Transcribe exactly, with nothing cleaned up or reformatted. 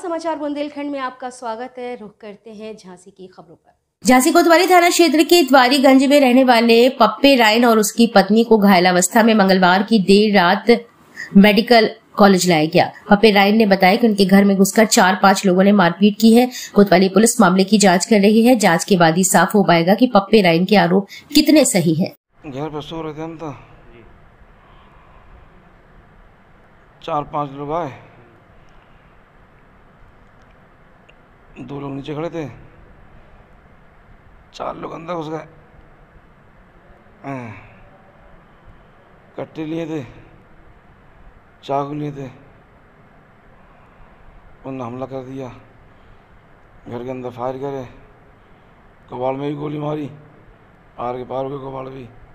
समाचार बुंदेलखंड में आपका स्वागत है। रुख करते हैं झांसी की खबरों पर। झांसी कोतवाली थाना क्षेत्र के द्वारीगंज में रहने वाले पप्पे रायन और उसकी पत्नी को घायलावस्था में मंगलवार की देर रात मेडिकल कॉलेज लाया गया। पप्पे रायन ने बताया कि उनके घर में घुसकर चार पांच लोगों ने मारपीट की है। कोतवाली पुलिस मामले की जांच कर रही है। जांच के बाद ही साफ हो पाएगा कि पप्पे रायन के आरोप कितने सही है। घर पर सो रहे थे हम, तो चार पांच लोग आए, दो लोग नीचे खड़े थे, चार लोग अंदर घुस गए। कट्टे लिए थे, चाकू लिए थे, उन्होंने हमला कर दिया। घर के अंदर फायर करे, कबाड़ में भी गोली मारी, आर के पार के कबाड़ भी।